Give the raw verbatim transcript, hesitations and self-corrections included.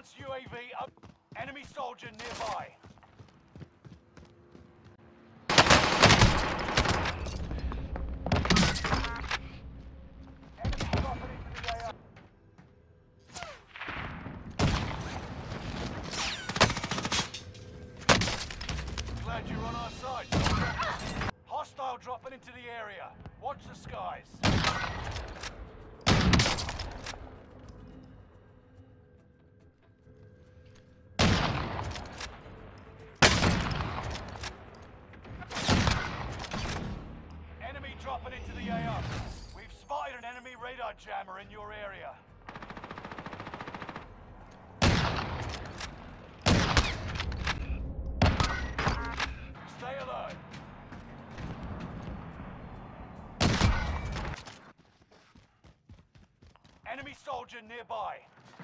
Advanced U A V up. Enemy soldier nearby. Enemy dropping into the A O. Glad you're on our side. Hostile dropping into the area. Watch the skies. Enemy dropping into the A O. We've spotted an enemy radar jammer in your area. Stay alert. Enemy soldier nearby.